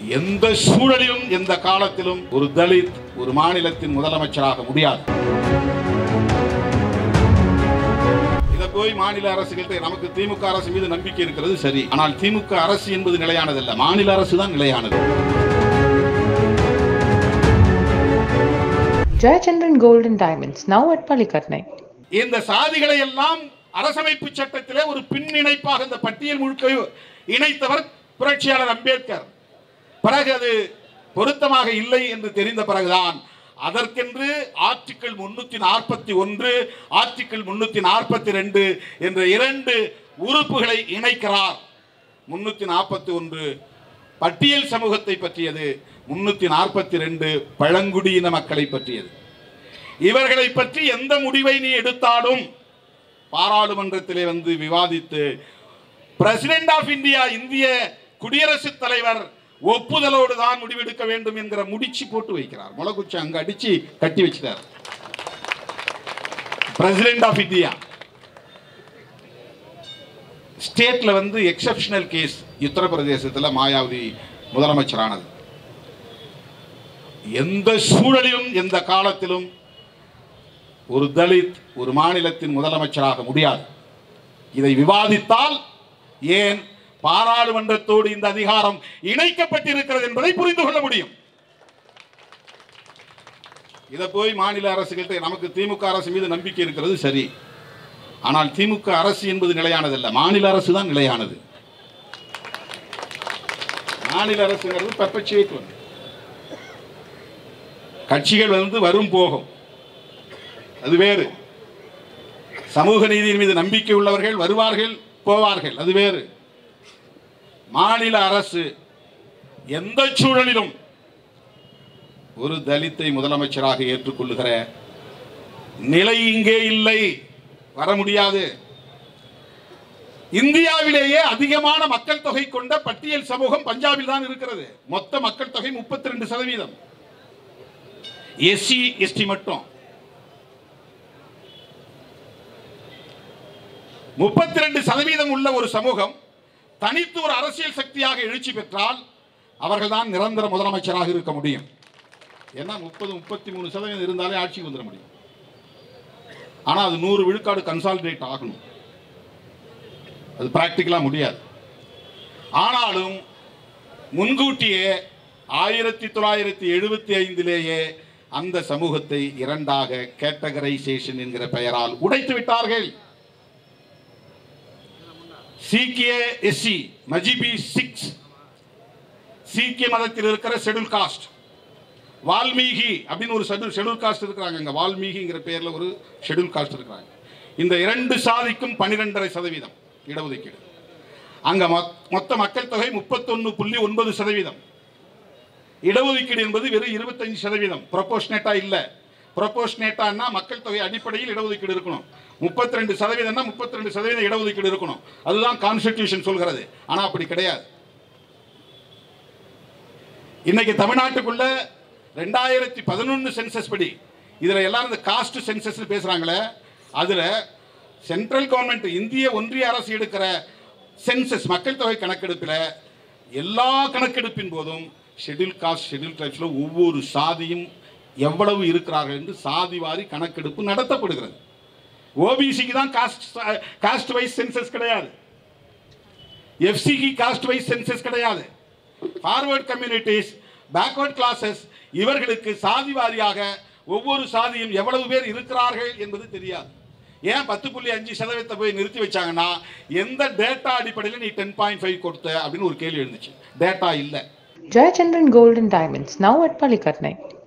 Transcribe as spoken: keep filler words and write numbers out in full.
எந்த சூழலிலும் எந்த காலத்திலும் ஒரு தலித் ஒரு மாநிலத்தின் முதலமைச்சராக முடியாது. இதை போய் மாநில அரசுகிட்ட நமக்கு திமுக அரசு மீது நம்பிக்கை இருக்கிறது சரி, ஆனால் திமுக அரசு என்பது நிலையானதல்ல, மாநில அரசு தான் நிலையானது. Jayachandran Gold and Diamonds, now at Palikatnai. இந்த சாதிகளை எல்லாம் அரசமைப்பு சட்டத்திலே ஒரு பின்னிணைப்பாக இந்த பட்டியல் முழுக்க இணைத்தவர் புரட்சியாளர் அம்பேத்கர். பிறகு அது பொருத்தமாக இல்லை என்று தெரிந்த பிறகுதான் அதற்கென்று ஆர்டிகிள் முன்னூத்தி நாற்பத்தி ஒன்று ஆர்டிகிள் முன்னூத்தி நாற்பத்தி ரெண்டு என்ற இரண்டு உறுப்புகளை இணைக்கிறார். முன்னூத்தி நாற்பத்தி ஒன்று பட்டியல் சமூகத்தை பற்றியது, முன்னூத்தி நாற்பத்தி ரெண்டு பழங்குடியின மக்களை பற்றியது. இவர்களை பற்றி எந்த முடிவை நீ எடுத்தாலும் பாராளுமன்றத்திலே வந்து விவாதித்து பிரசிடென்ட் ஆஃப் இந்தியா இந்திய குடியரசுத் தலைவர் ஒப்புதலோடு தான் முடிவெடுக்க வேண்டும் என்கிற முடிச்சு போட்டு வைக்கிறார். முளகுச்சி அங்க அடிச்சு கட்டி வச்சிட்டார். பிரசிடென்ட் ஆஃப் இந்தியா ஸ்டேட்ல வந்து எக்ஸெப்ஷனல் கேஸ் உத்தரப்பிரதேசத்தில் மாயாவதி முதலமைச்சரானது. எந்த சூழலிலும் எந்த காலத்திலும் ஒரு தலித் ஒரு மாநிலத்தின் முதலமைச்சராக முடியாது. இதை விவாதித்தால் ஏன் பாராளுமன்றத்தோடு இந்த அதிகாரம் இணைக்கப்பட்டிருக்கிறது என்பதை புரிந்து கொள்ள முடியும். இதை போய் மாநில அரசுகிட்ட நமக்கு திமுக அரசு மீது நம்பிக்கை இருக்கிறது சரி, ஆனால் திமுக அரசு என்பது நிலையானதல்ல, மாநில அரசு தான் நிலையானது. மாநில அரசுங்கிறது பெர்பெச்சுவேட். கட்சிகள் வந்து வரும் போகும், அது வேறு. சமூக நீதியின் மீது நம்பிக்கை உள்ளவர்கள் வருவார்கள் போவார்கள், அது வேறு. மாநில அரசு எந்த சூழலிலும் ஒரு தலித்தை முதலமைச்சராக ஏற்றுக்கொள்ளுகிற நிலை இங்கே இல்லை, வர முடியாது. இந்தியாவிலேயே அதிகமான மக்கள் தொகை கொண்ட பட்டியல் சமூகம் பஞ்சாபில் தான் இருக்கிறது. மொத்த மக்கள் தொகை முப்பத்தி ரெண்டு சதவீதம். எஸ்சி எஸ்டி மட்டும் முப்பத்தி ரெண்டு சதவீதம் உள்ள ஒரு சமூகம் தனித்து ஒரு அரசியல் சக்தியாக எழுச்சி பெற்றால் அவர்கள் தான் நிரந்தர முதலமைச்சராக இருக்க முடியும். ஏன்னா முப்பது முப்பத்தி மூணு சதவீதம் இருந்தாலே ஆட்சிக்கு வந்துட முடியும். ஆனால் அது நூறு விழுக்காடு கன்சாலிடேட் ஆகணும், அது பிராக்டிக்கலா முடியாது. ஆனாலும் முன்கூட்டியே ஆயிரத்தி தொள்ளாயிரத்தி எழுபத்தி ஐந்திலேயே அந்த சமூகத்தை இரண்டாக கேட்டகரைசேஷன் என்கிற பெயரால் உடைத்து விட்டார்கள். சீக்கிய எஸ்சி, மஜிபி சிக்ஸ், சீக்கிய மதத்தில் இருக்கிற ஷெட்யூல் காஸ்ட், வால்மீகி அப்படின்னு ஒரு ஷெட்யூல் காஸ்ட் இருக்கிறாங்க. இங்க வால்மீகிங்கிற பேர்ல ஒரு ஷெட்யூல் காஸ்ட் இருக்கிறாங்க. இந்த இரண்டு சாதிக்கும் பனிரெண்டரை சதவீதம் இடஒதுக்கீடு. அங்க மொத்த மக்கள் தொகை முப்பத்தொன்னு புள்ளி ஒன்பது சதவீதம். இடஒதுக்கீடு என்பது வெறும் இருபத்தஞ்சு சதவீதம். ப்ரொபோர்ஷனேட்டா இல்ல. ப்ரொபோர்ஷனேட்டான்னா மக்கள் தொகை அடிப்படையில் இடஒதுக்கீடு இருக்கணும். முப்பத்தி ரெண்டு சதவீதம்னா முப்பத்தி ரெண்டு சதவீதம் இடஒதுக்கீடு இருக்கணும். அதுதான் கான்ஸ்டிடியூஷன் சொல்கிறது. ஆனா அப்படி கிடையாது. இன்னைக்கு தமிழ்நாட்டுக்குள்ள ரெண்டாயிரத்தி பதினொன்னு சென்சஸ் படி, இதுல எல்லாரும் இந்த காஸ்ட் சென்சஸ் பேசுறாங்களே, அதுல சென்ட்ரல் கவர்மெண்ட் இந்திய ஒன்றிய அரசு எடுக்கிற சென்சஸ் மக்கள் தொகை கணக்கெடுப்பில் எல்லா கணக்கெடுப்பின் போதும் ஷெட்யூல் காஸ்ட் ஷெட்யூல் ட்ரைப்ஸ்ல ஒவ்வொரு சாதியும் எவ்வளவு இருக்கிறார்கள் என்று சாதி வாரி கணக்கெடுப்பு நடத்தப்படுகிறது. ஓபிசிக்கு தான் காஸ்ட் காஸ்ட் வைஸ் சென்சஸ் கிடையாது. எஃப்சிக்கு காஸ்ட் வைஸ் சென்சஸ் கிடையாது. ஃபார்வர்ட் கம்யூனிட்டிஸ், பேக்வர்ட் கிளாஸஸ், இவர்களுக்கு சாதி வாரியாக ஒவ்வொரு சாதியும் எவ்வளவு பேர் இருக்கிறார்கள் என்பது தெரியாது. ஏன் பத்து புள்ளி அஞ்சு சதவீதத்தை போய் நிறுத்தி வச்சாங்கன்னா எந்த டேட்டா அடிப்படையில் நீ டென் பாயிண்ட் ஃபைவ் கொடுத்த அப்படின்னு ஒரு கேள்வி எழுந்துச்சு. டேட்டா இல்லை. Jayachandran Gold and Diamonds, now at Palikatnai.